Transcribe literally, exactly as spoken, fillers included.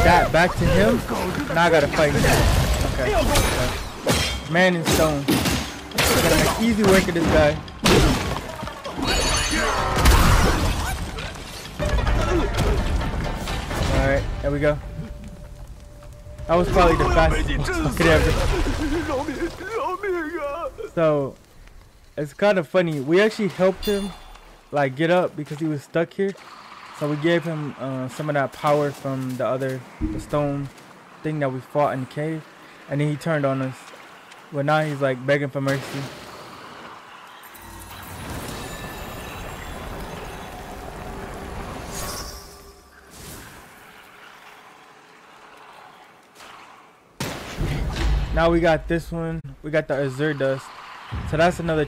that back to him. Now I gotta fight him. Okay. okay. Man in stone. Gotta make easy work of this guy. Alright, there we go. That was probably the fastest fucking ever. So, it's kind of funny. We actually helped him, like, get up because he was stuck here. So we gave him uh, some of that power from the other, the stone thing that we fought in the cave. And then he turned on us. Well, now he's, like, begging for mercy. Now we got this one. We got the Azure Dust. So that's another